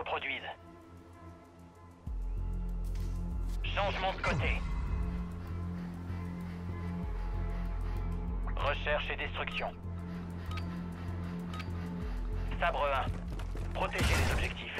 reproduise. Changement de côté. Recherche et destruction. Sabre 1. Protégez les objectifs.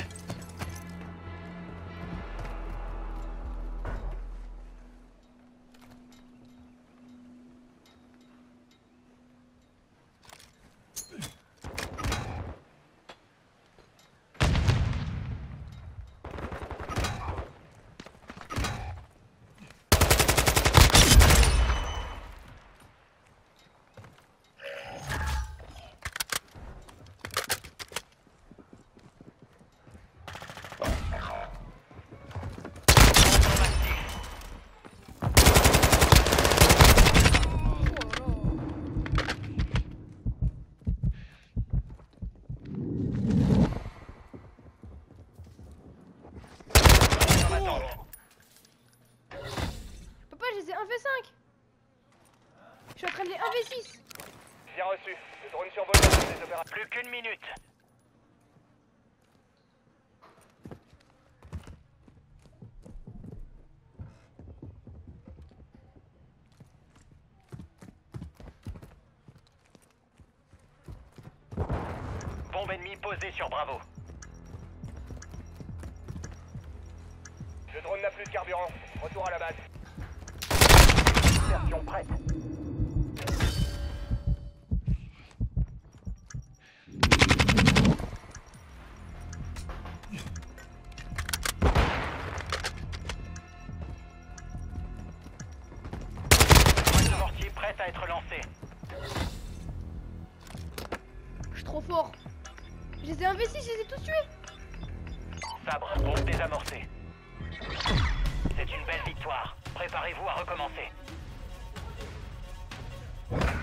Papa, je les ai 1v5. Je suis en train de les 1v6. Bien reçu. Le drone survole la zone des opérations. Plus qu'une minute. Bombe ennemie posée sur Bravo. Le drone n'a plus de carburant. Retour à la base. Version prête. Pointe de mortier prête à être lancée. Je suis trop fort. Je les ai 1v6, je les ai tous tués. Sabre, bombe désamorcée. C'est une belle victoire. Préparez-vous à recommencer.